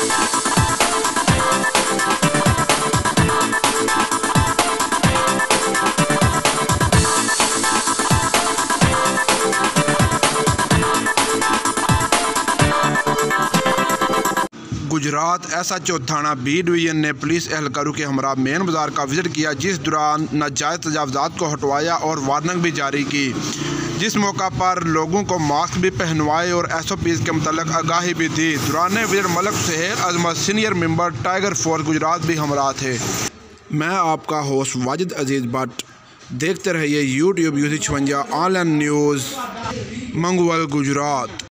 Gujarat SHO थाना B division ने police एहलकारों के हमरा मेन बाज़ार का विजिट किया, जिस दौरान नाजायज़ तजावुज़ात को हटवाया और वार्निंग भी जारी की। जिस मौका पर लोगों को मास्क भी पहनवाए और SOPs के मुतालिक आगाही भी दी। दौरान visit Malik Suhail Azmat senior member Tiger Force Gujrat भी हमरा थे। मैं आपका होस्ट वाजिद अजीज़ भट्ट, देखते रहिए YouTube UC 56 ऑनलाइन न्यूज़ मंगवल गुजरात।